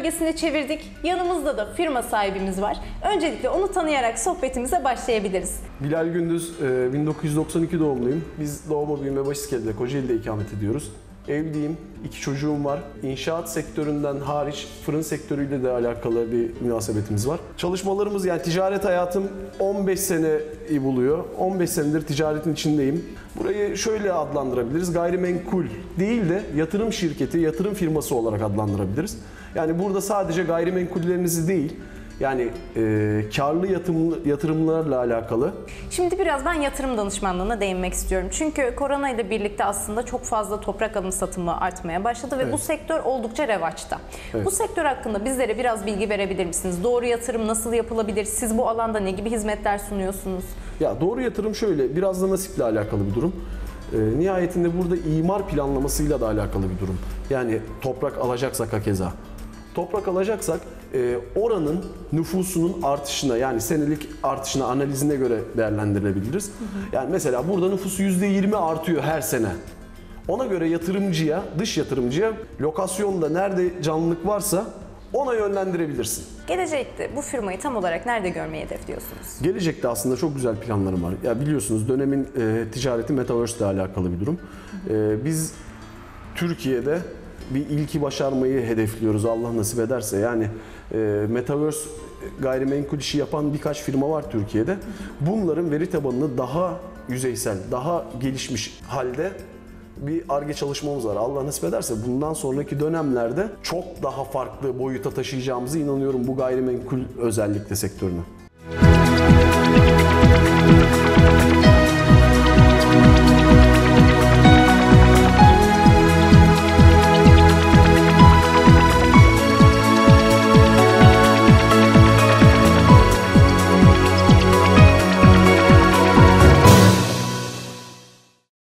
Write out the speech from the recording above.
bölgesine çevirdik. Yanımızda da firma sahibimiz var. Öncelikle onu tanıyarak sohbetimize başlayabiliriz. Bilal Gündüz, 1992 doğumluyum. Biz doğma büyüme Başiskele'de, Kocaeli'de ikamet ediyoruz. Evliyim, 2 çocuğum var. İnşaat sektöründen hariç fırın sektörüyle de alakalı bir münasebetimiz var. Çalışmalarımız, yani ticaret hayatım 15 seneyi buluyor. 15 senedir ticaretin içindeyim. Burayı şöyle adlandırabiliriz. Gayrimenkul değil de yatırım şirketi, yatırım firması olarak adlandırabiliriz. Yani burada sadece gayrimenkullerinizi değil, yani karlı yatırımlarla alakalı. Şimdi biraz ben yatırım danışmanlığına değinmek istiyorum. Çünkü korona ile birlikte aslında çok fazla toprak alım satımı artmaya başladı ve bu sektör oldukça revaçta. Evet. Bu sektör hakkında bizlere biraz bilgi verebilir misiniz? Doğru yatırım nasıl yapılabilir? Siz bu alanda ne gibi hizmetler sunuyorsunuz? Ya doğru yatırım şöyle, biraz da nasiple alakalı bir durum. Nihayetinde burada imar planlamasıyla da alakalı bir durum. Yani toprak alacaksak hakeza. Toprak alacaksak oranın nüfusunun artışına, yani senelik artışına, analizine göre değerlendirebiliriz. Yani mesela burada nüfusu %20 artıyor her sene. Ona göre yatırımcıya, dış yatırımcıya lokasyonda nerede canlılık varsa ona yönlendirebilirsin. Gelecekte bu firmayı tam olarak nerede görmeyi hedefliyorsunuz? Gelecekte aslında çok güzel planlarım var. Ya biliyorsunuz dönemin ticareti Metaverse ile alakalı bir durum. Biz Türkiye'de bir ilki başarmayı hedefliyoruz Allah nasip ederse. Yani Metaverse gayrimenkul işi yapan birkaç firma var Türkiye'de. Bunların veri tabanını daha yüzeysel, daha gelişmiş halde bir Ar-Ge çalışmamız var. Allah nasip ederse bundan sonraki dönemlerde çok daha farklı boyuta taşıyacağımızı inanıyorum bu gayrimenkul özellikle sektörünü.